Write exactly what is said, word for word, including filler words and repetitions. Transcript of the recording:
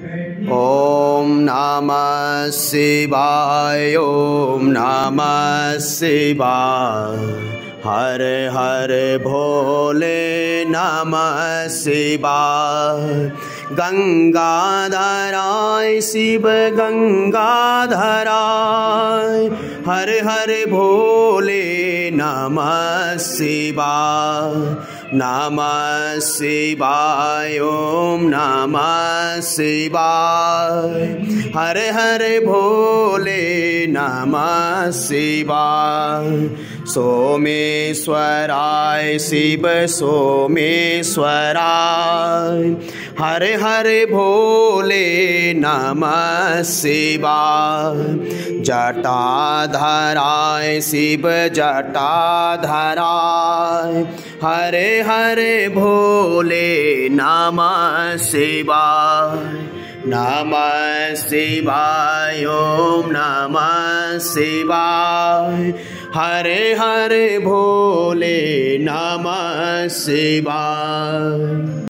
ओम नमः शिवाय। ओम नमः शिवाय। हर हर भोले नमः शिवाय। गंगाधराय शिव गंगाधराय। हर हर भोले नमः शिवाय। नमः शिवाय। ओम नमः शिवाय। हर हर भोले नमः शिवाय। सोमेश्वराय शिव सोमेश्वराय। हर हर भोले नमः शिवाय। जटाधराय शिव जटाधराय। हरे हरे भोले नमः शिवाय। नमः शिवाय। ओम नमः शिवाय। हरे हरे भोले नमः शिवाय।